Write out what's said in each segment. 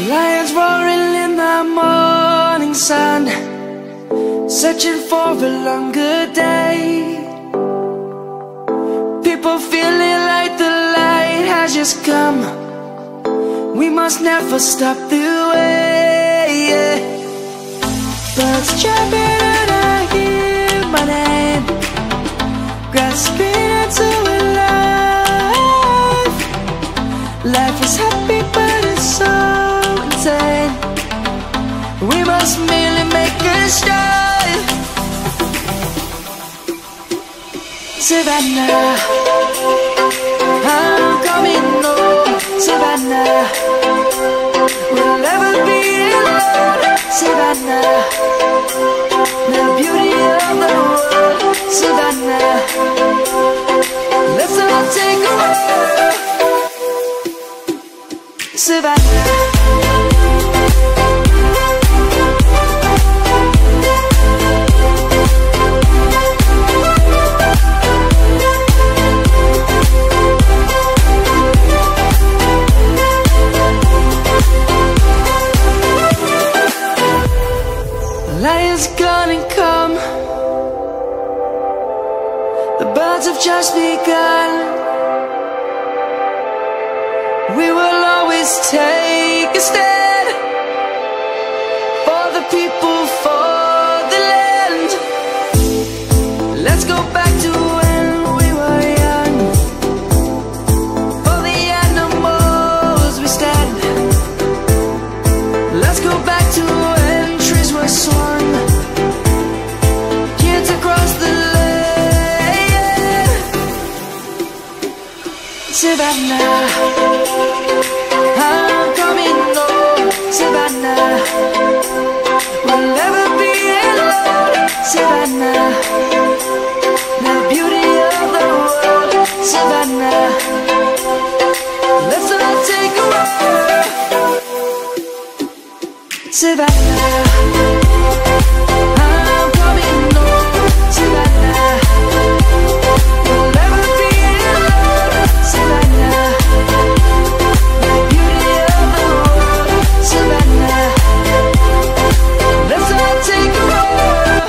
Lions roaring in the morning sun, searching for a longer day. People feeling like the light has just come. We must never stop the way. Birds chirping and I hear my name, grasping into a life. Life is happy but it's so insane. We must merely make a start. Savannah, I'm coming home. Savannah, we'll never be alone. Savannah, the beauty of the world. Savannah, let's all take a walk. Savannah, lion's gonna come. The birds have just begun. We will always take a stand for the people, for the land. Let's go back to when we were young. For the animals we stand. Let's go back to when trees were swung, kids across the land. Savannah, I'm coming home. Savannah, we'll never be alone. Savannah, the beauty of the world. Savannah, let's all take a walk. Savannah, I'm coming home. Savannah, we'll never be alone. Savannah, the beauty of the world. Savannah, let's all take a walk.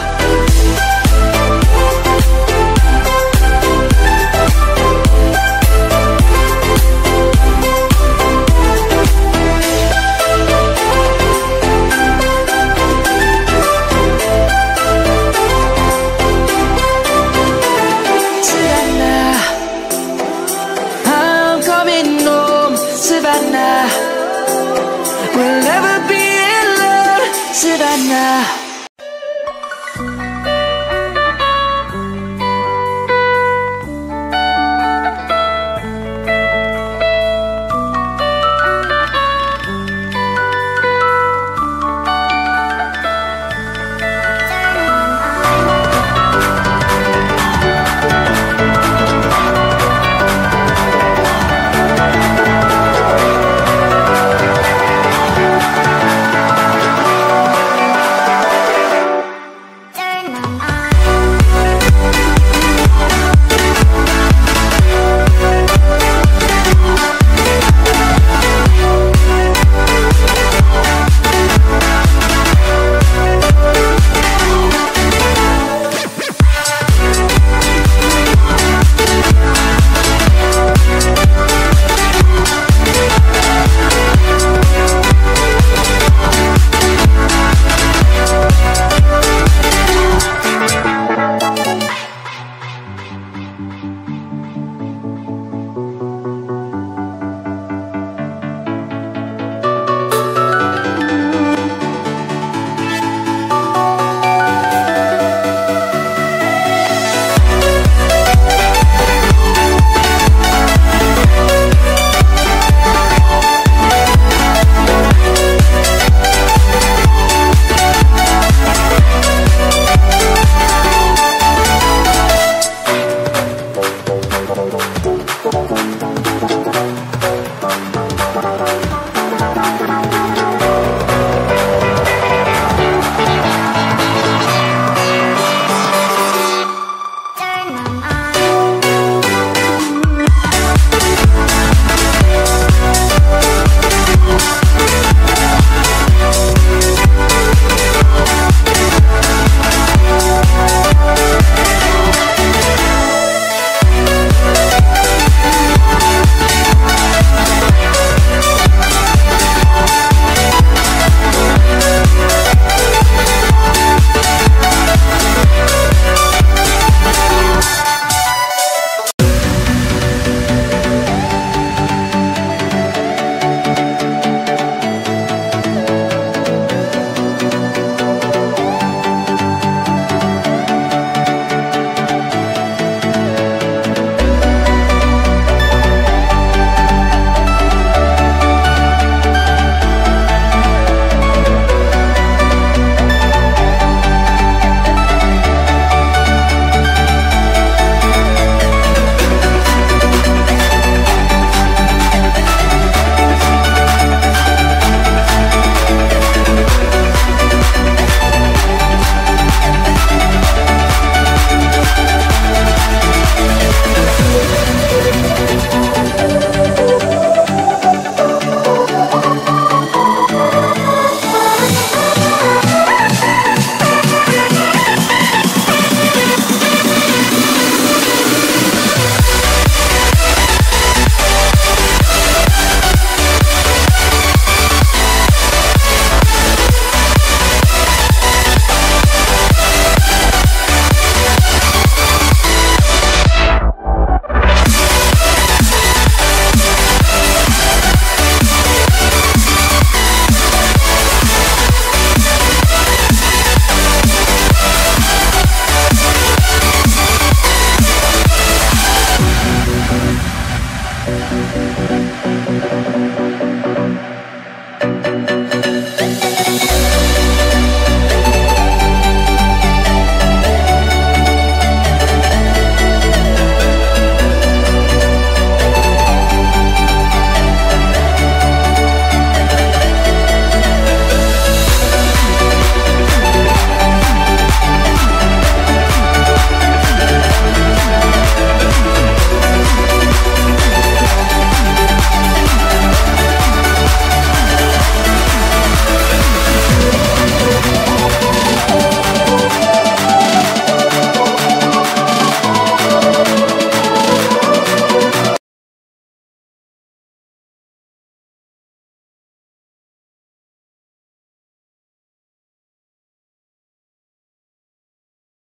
Savannah, I'm coming home. Savannah, we'll never be alone. Savannah.